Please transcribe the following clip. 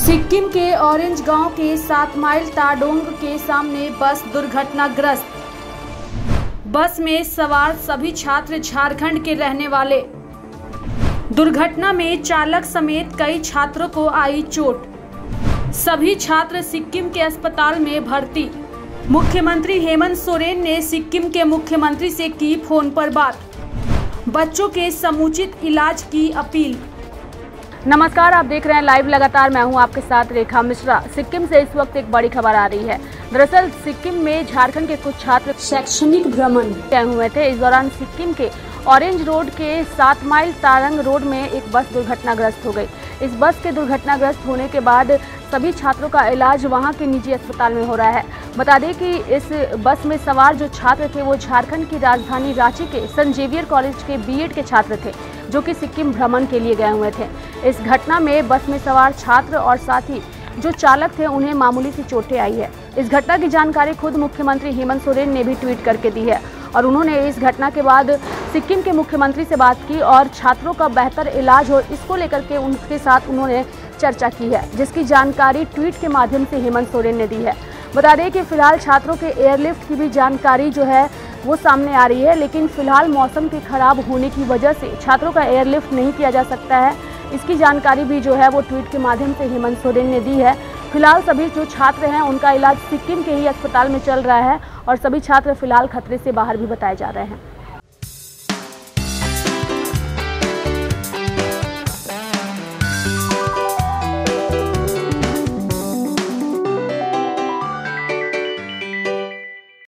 सिक्किम के ऑरेंज गांव के 7 माइल ताडोंग के सामने बस दुर्घटनाग्रस्त। बस में सवार सभी छात्र झारखंड के रहने वाले। दुर्घटना में चालक समेत कई छात्रों को आई चोट। सभी छात्र सिक्किम के अस्पताल में भर्ती। मुख्यमंत्री हेमंत सोरेन ने सिक्किम के मुख्यमंत्री से की फोन पर बात। बच्चों के समुचित इलाज की अपील। नमस्कार, आप देख रहे हैं लाइव लगातार। मैं हूं आपके साथ रेखा मिश्रा। सिक्किम से इस वक्त एक बड़ी खबर आ रही है। दरअसल सिक्किम में झारखंड के कुछ छात्र शैक्षणिक भ्रमण गए हुए थे। इस दौरान सिक्किम के ऑरेंज रोड के 7 माइल तारंग रोड में एक बस दुर्घटनाग्रस्त हो गई। इस बस के दुर्घटनाग्रस्त होने के बाद सभी छात्रों का इलाज वहां के निजी अस्पताल में हो रहा है। बता दें कि इस बस में सवार जो छात्र थे वो झारखंड की राजधानी रांची के सेंट जेवियर कॉलेज के बीएड के छात्र थे, जो कि सिक्किम भ्रमण के लिए गए हुए थे। इस घटना में बस में सवार छात्र और साथ ही जो चालक थे उन्हें मामूली सी चोटें आई है। इस घटना की जानकारी खुद मुख्यमंत्री हेमंत सोरेन ने भी ट्वीट करके दी है और उन्होंने इस घटना के बाद सिक्किम के मुख्यमंत्री से बात की और छात्रों का बेहतर इलाज हो, इसको लेकर के उनके साथ उन्होंने चर्चा की है, जिसकी जानकारी ट्वीट के माध्यम से हेमंत सोरेन ने दी है। बता दें कि फिलहाल छात्रों के एयरलिफ्ट की भी जानकारी जो है वो सामने आ रही है, लेकिन फिलहाल मौसम के खराब होने की वजह से छात्रों का एयरलिफ्ट नहीं किया जा सकता है। इसकी जानकारी भी जो है वो ट्वीट के माध्यम से हेमंत सोरेन ने दी है। फिलहाल सभी जो छात्र हैं उनका इलाज सिक्किम के ही अस्पताल में चल रहा है और सभी छात्र फिलहाल खतरे से बाहर भी बताए जा रहे हैं।